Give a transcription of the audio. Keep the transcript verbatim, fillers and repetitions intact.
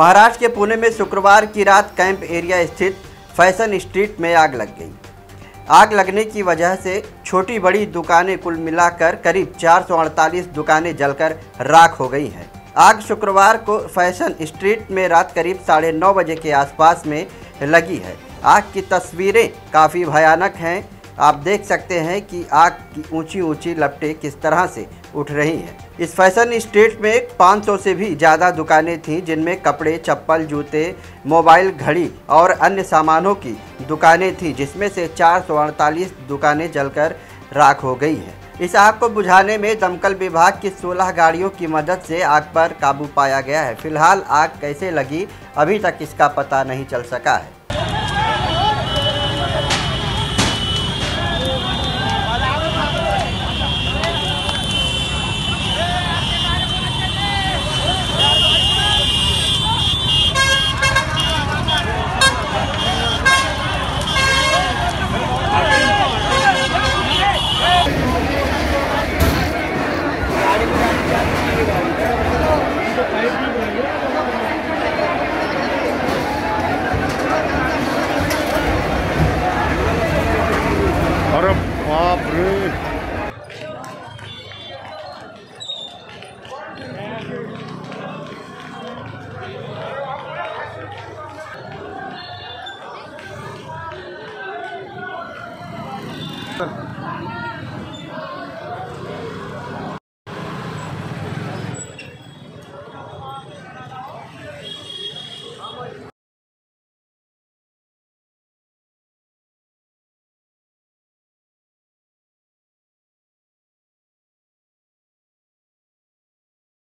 महाराष्ट्र के पुणे में शुक्रवार की रात कैंप एरिया स्थित फैशन स्ट्रीट में आग लग गई। आग लगने की वजह से छोटी बड़ी दुकानें कुल मिलाकर करीब चार सौ अड़तालीस दुकानें जलकर राख हो गई हैं। आग शुक्रवार को फैशन स्ट्रीट में रात करीब साढ़े नौ बजे के आसपास में लगी है। आग की तस्वीरें काफ़ी भयानक हैं। आप देख सकते हैं कि आग की ऊंची ऊंची लपटें किस तरह से उठ रही हैं। इस फैशन स्ट्रीट में पाँच सौ से भी ज़्यादा दुकानें थीं, जिनमें कपड़े, चप्पल, जूते, मोबाइल, घड़ी और अन्य सामानों की दुकानें थीं, जिसमें से चार सौ अड़तालीस दुकानें जलकर राख हो गई हैं। इस आग को बुझाने में दमकल विभाग की सोलह गाड़ियों की मदद से आग पर काबू पाया गया है। फिलहाल आग कैसे लगी अभी तक इसका पता नहीं चल सका है। अरे बाप रे!